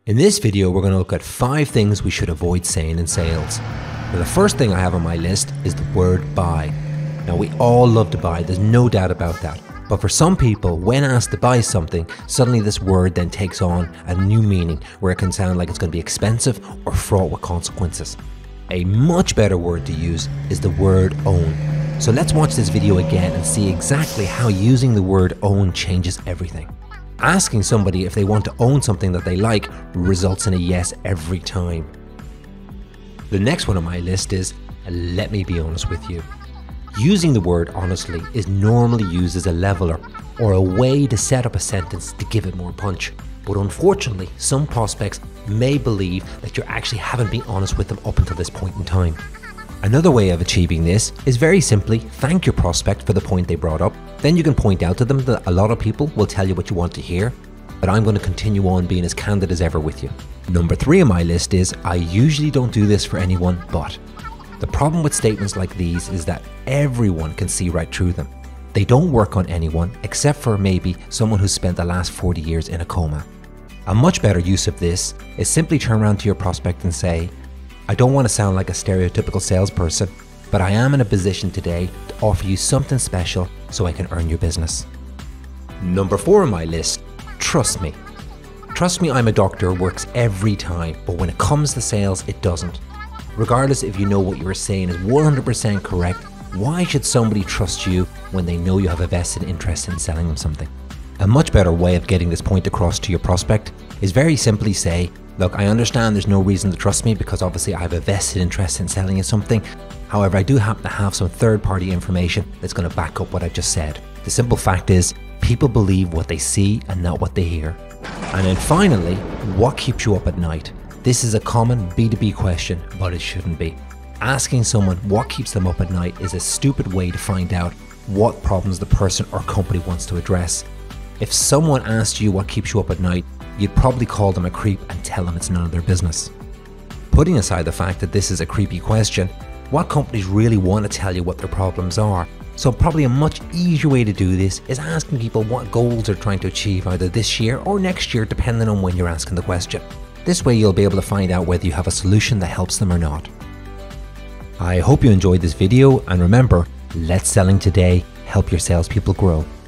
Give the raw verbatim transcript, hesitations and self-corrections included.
In this video, we're going to look at five things we should avoid saying in sales. Now, the first thing I have on my list is the word buy. Now, we all love to buy, there's no doubt about that. But for some people, when asked to buy something, suddenly this word then takes on a new meaning where it can sound like it's going to be expensive or fraught with consequences. A much better word to use is the word own. So let's watch this video again and see exactly how using the word own changes everything. Asking somebody if they want to own something that they like results in a yes every time. The next one on my list is, let me be honest with you. Using the word honestly is normally used as a leveler or a way to set up a sentence to give it more punch. But unfortunately, some prospects may believe that you actually haven't been honest with them up until this point in time. Another way of achieving this is very simply thank your prospect for the point they brought up. Then you can point out to them that a lot of people will tell you what you want to hear, but I'm going to continue on being as candid as ever with you. Number three on my list is, I usually don't do this for anyone but. The problem with statements like these is that everyone can see right through them. They don't work on anyone except for maybe someone who's spent the last forty years in a coma. A much better use of this is simply turn around to your prospect and say, I don't want to sound like a stereotypical salesperson, but I am in a position today to offer you something special so I can earn your business. Number four on my list, trust me. Trust me, I'm a doctor, works every time, but when it comes to sales, it doesn't. Regardless if you know what you are saying is one hundred percent correct, why should somebody trust you when they know you have a vested interest in selling them something? A much better way of getting this point across to your prospect is very simply say, look, I understand there's no reason to trust me because obviously I have a vested interest in selling you something. However, I do happen to have some third-party information that's going to back up what I've just said. The simple fact is, people believe what they see and not what they hear. And then finally, what keeps you up at night? This is a common B two B question, but it shouldn't be. Asking someone what keeps them up at night is a stupid way to find out what problems the person or company wants to address. If someone asked you what keeps you up at night, you'd probably call them a creep and tell them it's none of their business. Putting aside the fact that this is a creepy question, what companies really want to tell you what their problems are? So probably a much easier way to do this is asking people what goals they're trying to achieve either this year or next year, depending on when you're asking the question. This way you'll be able to find out whether you have a solution that helps them or not. I hope you enjoyed this video, and remember, let selling today help your salespeople grow.